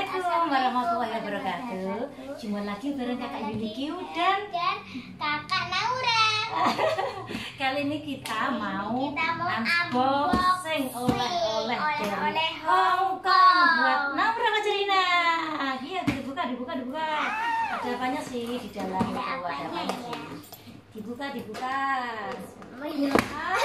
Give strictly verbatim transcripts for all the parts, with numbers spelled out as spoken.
Assalamualaikum warahmatullahi wabarakatuh. Jumpa lagi bareng kakak Yulikiu dan dan kakak Naura. Kali ini kita mau, Kita mau unboxing oleh-oleh dari oleh-oleh Hong Kong buat Naura Kajerina. Iya, dibuka, dibuka, dibuka. Ada apanya sih di dalam itu? Ada Ada apanya apanya ya? sih? Dibuka, dibuka. Oh iya.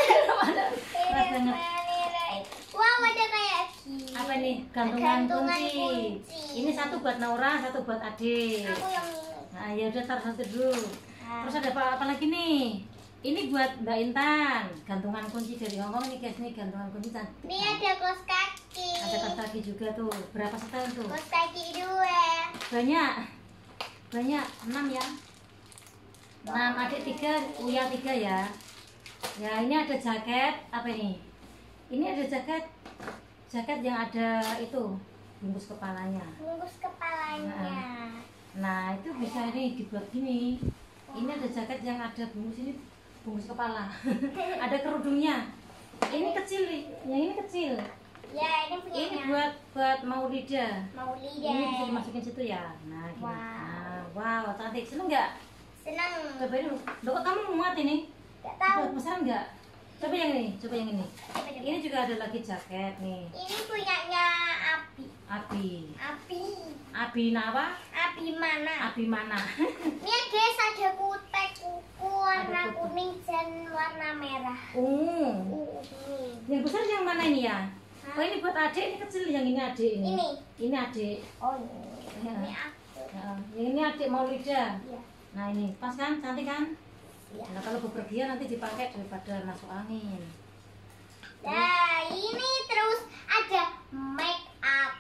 Berat banget. Wow, ada kayak gini. Apa nih? Gantungan, Gantungan kunci. kunci. Ini satu buat Naura, satu buat adik. Aku yang ini. Nah, ya udah taruh satu dulu. Nah. Terus ada apa, apa lagi nih? Ini buat Mbak Intan, gantungan kunci dari Hongkong nih guys, nih gantungan kunci cantik. Ini ada kaos kaki. Ada kaos kaki juga tuh. Berapa setel tuh? Kaos kaki dua. Banyak. Banyak, enam ya. Enam, adik tiga, Uya tiga ya. Ya, ini ada jaket, apa ini? Ini ada jaket, jaket yang ada itu, bungkus kepalanya. Bungkus kepalanya. Nah, itu bisa nih dibuat gini. Ini ada jaket yang ada bungkus ini, bungkus kepala. Ada kerudungnya. Ini kecil nih, yang ini kecil. Ya, ini punya. Ini buat buat Maulida. Maulida. Ini bisa dimasukin situ ya. Nah, gini. Wow. Nah, wow, cantik. Seneng nggak? Senang. Coba dulu. Loh, kok kamu muat ini? Gak tahu. Buat pesan nggak? Coba yang ini, coba yang ini. Coba, coba. Ini juga ada lagi jaket nih. Ini punyanya Abi. Abi. Abi. Abi Nawa? Abi mana? Abi mana? Ini guys ada kutek kuku warna kutek. kuning dan warna merah. Oh. Uh, ini. Yang besar yang mana ini ya? Hah? Oh, ini buat adik, ini kecil, yang ini adik ini. Ini. Ini adik. Oh ini. Ya. Ini aku. Ya, yang ini adik Maulida. Iya. Nah, ini pas kan, cantik kan? Iya. Nah, kalau bepergian nanti dipakai daripada masuk angin. Nah, ini terus ada make up.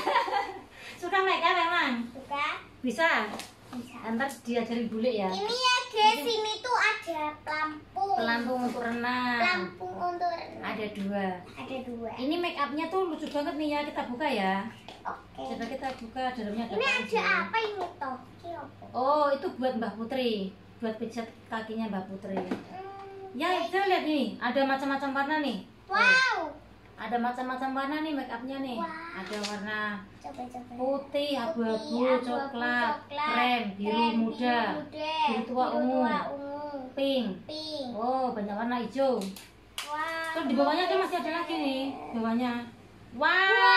Suka make up emang? Suka? Bisa? Bisa. Ntar diajarin bule ya. Ini ya guys, ini tuh ada pelampung. Pelampung untuk renang. Pelampung untuk renang. Ada dua. Ada dua. Ini make upnya tuh lucu banget nih ya, kita buka ya. Oke. Coba kita buka, dalamnya ada Ini apa ada sih? apa ini toh? Ini apa? Oh, itu buat Mbak Putri, buat pijat kakinya Mbak Putri. Hmm, Ya, kita lihat nih, ada macam-macam warna nih. Wow. Ada macam-macam warna nih make upnya nih. Wah. Ada warna Coba coba. putih, abu-abu, Putih, coklat, coklat, krem, biru krem, muda, muda, biru tua biru ungu, tua ungu, pink. pink. Oh, banyak warna hijau. Wah. Terus di bawahnya tuh masih ada lagi nih, bawahnya. Wow.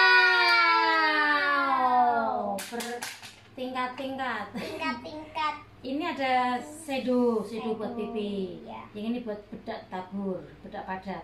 Bertingkat-tingkat. Tingkat-tingkat. Ini ada shadow, shadow buat pipi. Iya. Yang ini buat bedak tabur, bedak padat.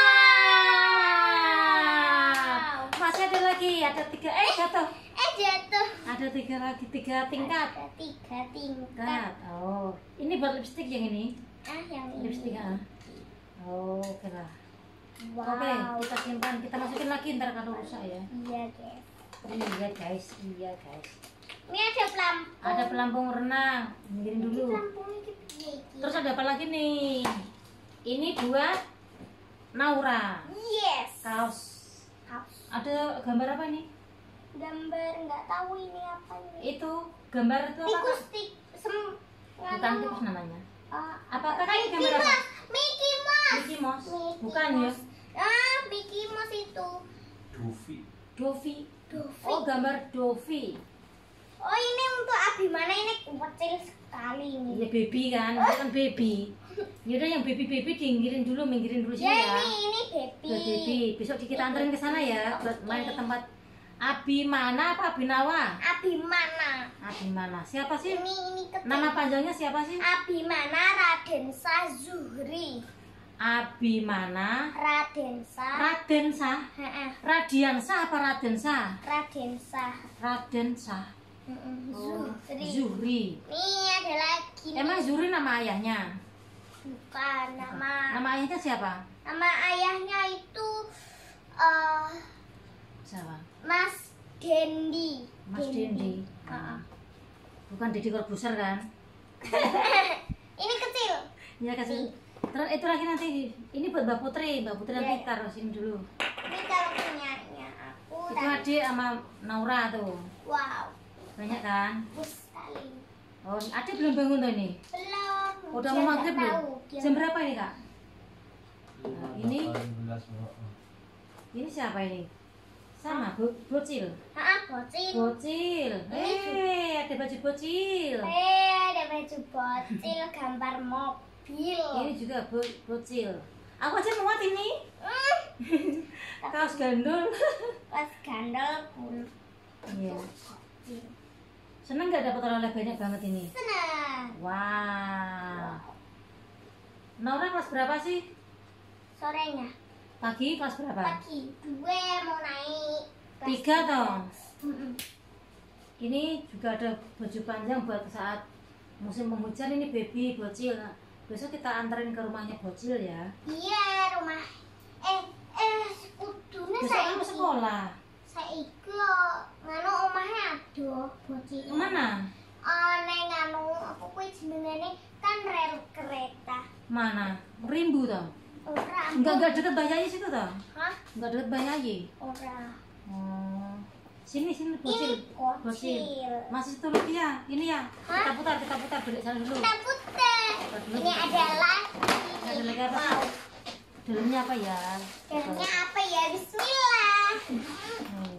Wow. Masih ada lagi, ada tiga. Eh, jatuh. Eh jatuh. Ada tiga lagi, tiga tingkat. Ada tiga tingkat. Tingkat. Oh, ini buat lipstick yang ini. Ah yang ini. Lipstick ah. Oh, oke lah. Wow. Oke, kita simpan. Kita masukin lagi ntar kalau rusak ya. Iya guys. Iya guys, iya guys. Ini ada pelampung. Ada pelampung renang. Mikirin dulu. Pelampungnya gitu ya. Terus ada apa lagi nih? Ini buat Naura. Yes. Kaos. Kaos. Ada gambar apa nih? Gambar nggak tahu ini apa ini. Itu gambar itu apa? Tikus tik sem. nggak Bukan tahu. tikus namanya. Ah, Apakah Mickey ini gambar apa? Mouse. Mickey Mouse. Mickey Mouse. Mickey Bukan ya? Mouse. Ah, Mickey Mouse itu. Dovi. Dovi. Dovi. Oh, gambar Dovi. Oh, ini untuk Abi mana ini kecil sekali ini. Ya baby kan, itu kan baby. Yaudah yang baby baby diinggirin dulu, minggirin dulu sini Ya, ya. ini ini baby. Buat baby. Besok kita anterin ke sana ya, buat main ke tempat Abi mana apa Abi Nawa? Abi mana? Abi mana? Siapa sih? Ini ini kecil. Nama panjangnya siapa sih? Abi mana Raden Shah Zuhri. Abi mana? Raden Shah. Raden Shah. Heeh. Radian Shah apa Raden Shah? Raden Shah. Raden Shah. Heeh. Oh, Zuhri. Zuhri. Nih ada lagi. nih. Emang Zuhri nama ayahnya? Bukan nama. Nama ayahnya siapa? Nama ayahnya itu eh Siapa? Mas Dendi. Mas Dendi. Heeh. Bukan Deddy Corbuzier kan? Ini kecil. Ya kasih. Terus itu lagi nanti. Ini buat Mbak Putri. Mbak Putri nanti Iya. taruh sini dulu. Ini kalau punyanya aku. Itu dan- adik sama Naura tuh. Wow. Banyak kan? Bagus sekali. Oh, adik belum bangun tuh ini. Belum. Udah Dia mau nggak maghrib belum? tahu. Dia- Jam berapa ini kak? Nah, ini delapan belas, Mbak. ini siapa ini? Sama, bo bocil. Ah, bocil. Bocil. Eh, ada baju bocil. Eh, ada baju bocil gambar mobil. Ini juga bo bocil. Aku aja muat ini. Hmm. Kaos gandul. Pas gandol pun. Iya. Seneng nggak dapat oleh banyak banget ini? Senang. Wah. Naura kelas berapa sih? Sorenya. Pagi kelas berapa? Pagi. Gue mau naik. kelas Tiga toh. Mm-mm. Ini juga ada baju panjang buat saat musim penghujan. Ini baby bocil. Nah, besok kita anterin ke rumahnya bocil ya. Iya, rumah. Eh, eh, kudune Besok saya kamu sekolah. Saiki yo nganu omahnya aduh bocil. Mana? Oh, neng nganu apa kuwi jenengane kan rel kereta. Mana? Rimbu toh? Ora. Enggak enggak deket Bayayi situ toh? Hah? Enggak deket Bayayi. Ora. Oh. Sini sini Ini bocil. bocil. Masih situ lagi ya. Ini ya. Hah? Kita putar, kita putar balik sana dulu. Kita putar. Ini adalah Ada lagi apa sih? Dalamnya apa ya? dalamnya apa ya? Bismillah. Hmm.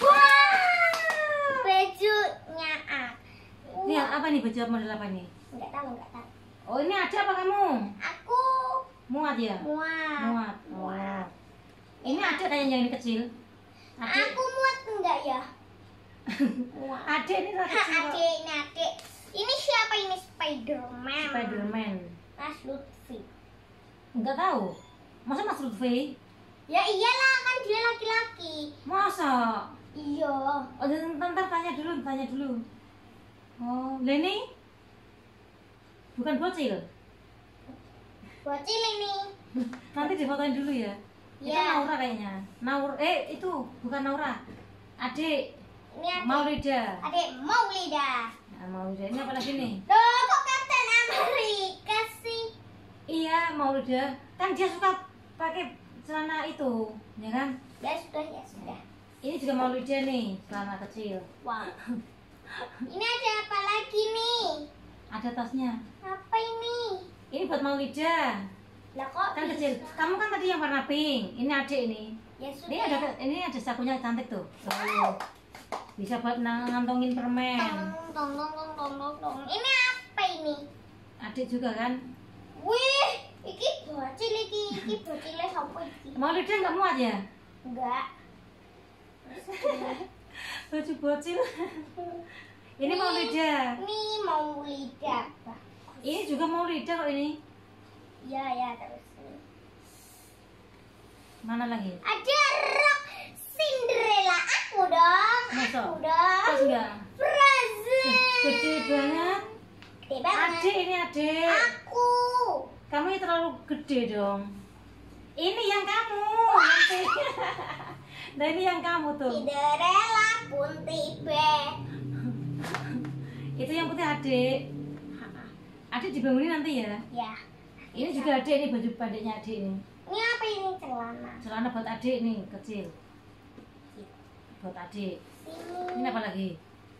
Wah, bajunya aku. Lihat apa nih baju model apa nih? Enggak tahu, enggak tahu. Oh ini ada apa kamu? Aku Muat ya? muat. Muat. Oh. Ini ada kayak yang ini kecil. Adik, Aku muat enggak ya? Muat. adik ini lah Ha, kecil. kok. adik, ini adik. Ini siapa ini Spiderman? Spiderman. Mas Lutfi. Enggak tahu. Masa Mas Lutfi? Ya iyalah kan dia laki-laki. Masa? Iya. Oh, ntar, ntar tanya dulu, tanya dulu. Oh, Leni? Bukan bocil. Bocil ini. Nanti difotoin dulu ya. Itu Ya. Naura kayaknya. Naur, eh itu bukan Naura. Adik Ini adik. Maulida. Adik Maulida. Nah, Maulida ini apa lagi nih? Loh, kok Captain America sih? Iya, Maulida. Kan dia suka pakai celana itu, ya kan? Ya sudah, ya sudah. Ini juga Maulida nih, celana kecil. Wow. Ini ada apa lagi nih? Ada tasnya. Apa ini? Ini buat Maulida. Lah kok Kan bisa? kecil. Kamu kan tadi yang warna pink. Ini adik ini. Ya sudah. Ini ada ini ada sakunya cantik tuh. Tuh. Bisa buat nang- ngantongin permen. Tong, tong, tong, tong, tong, tong, tong. Ini apa ini? Adik juga kan. Wih, iki bocil iki, iki bocilnya sapa iki? Maulida nggak muat ya? Enggak. Baju bocil. Ini Maulida. Ini mau lidah. Ini juga Maulida kok ini. Ya, ya terus. Mana lagi? Ada rok Cinderella aku dong. Masa? Aku dong. Pas enggak? Frozen. Gede banget. Gede banget. Adik ini adik. Aku. Kamu ini terlalu gede dong. Ini yang kamu. Nanti. Nah ini yang kamu tuh. Cinderella pun tiba. Itu yang putih adik. Adik dibangunin nanti ya. Ya. Ini juga adik ini baju pendeknya adik ini. Ini apa ini celana? Celana buat adik nih kecil. Buat adik. Sini. Ini apa lagi?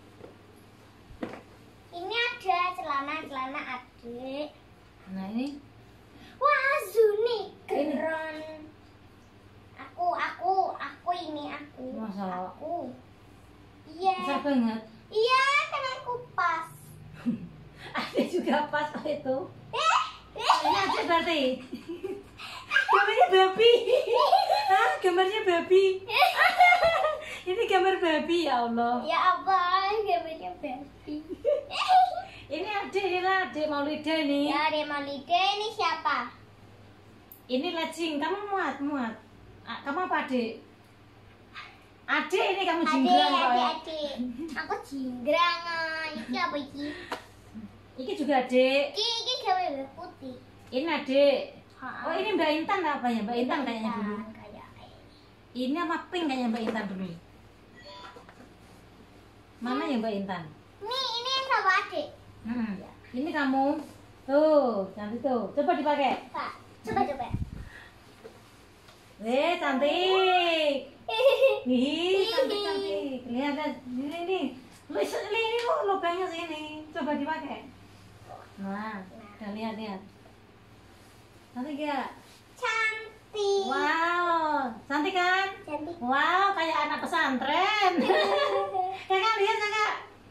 Ini ada celana-celana adik. Nah ini. Wah, Zuni keren. Aku, aku, aku ini aku. Masa? Aku. Iya. Besar banget. Iya, kan aku pas. Adik juga pas kok itu. Eh, eh. Ini adik berarti. Gambarnya babi. Hah? Gambarnya babi. Ini gambar babi ya Allah. Ya apa? Gambarnya baby. Ini adik ini lah adik Maulida nih. Ya, ada Malide ini siapa? Ini legging. Kamu muat muat. Ah, kamu apa adik? Adik ini kamu Adik, jinggrang kok adik, ya. adik. Aku jinggrang. ah. Ini apa ini? Ini juga adik. Ini, ini gambar putih. Ini adik. Ha. Oh ini Mbak Intan apa ya? Mbak Intan kayaknya dulu. Kayak Ini sama pink kayaknya Mbak Intan dulu. Mana ya Mbak Intan? Ini, ini sama adik. Hmm. Ini kamu. Tuh, cantik tuh. Coba dipakai. Kak, coba coba. Weh, cantik. Ih, cantik cantik. Lihat lihat. Ini nih. Lu ini ini lo lubangnya sini. Coba dipakai. Nah, udah lihat lihat. Cantik gak? Cantik. Wow, cantik Cantik kan? Cantik. Wow, kayak anak pesantren. Kakak lihat kakak.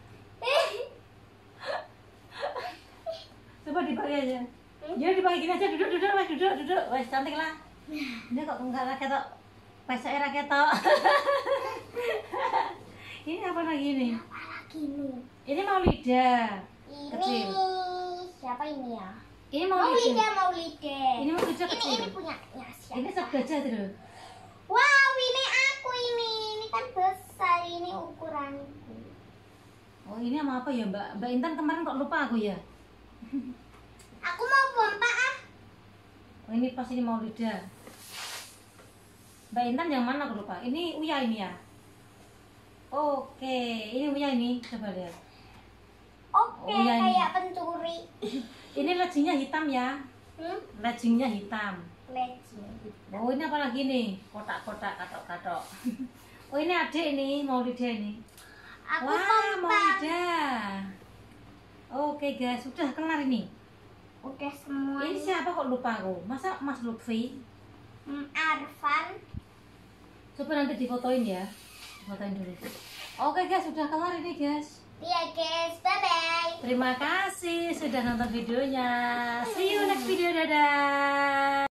Coba dipakai aja. Jadi dipakai gini aja, duduk duduk, wes duduk duduk, wes cantik lah. Ini kok enggak lah ketok, pesek era ketok. Ini apa lagi nih? Apa lagi nih? Ini Maulida. Ini Kecil. siapa ini ya? Ini Maulida, Maulida. Maulida. Ini Maulida Ini kecil. ini punyanya siapa? Ini sab gajah tuh. Wow, ini aku ini. Ini kan besar, ini ukuranku. Oh ini sama apa ya Mbak? Mbak Intan kemarin kok lupa aku ya? Aku mau pompa ah. Oh ini pas ini Maulida. Mbak Intan yang mana aku lupa? Ini Uya ini ya? Oke, ini Uya ini, coba lihat. Oke, Oh, iya, ini. kayak pencuri. Ini leggingnya hitam ya? Hmm? Leggingnya hitam. Legend. Oh ini apa lagi nih? Kotak-kotak, katok-katok. Oh ini adik nih, Maulida ini. Aku Wah, pompa. Maulida. Oke guys, sudah kelar ini. Udah semua. Ini siapa kok lupa aku? Masa Mas Lutfi? Hmm, Arfan. Coba nanti difotoin ya. Difotoin dulu. Oke guys, sudah kelar ini guys. Iya guys, bye bye. Terima kasih sudah nonton videonya. See you next video, dadah.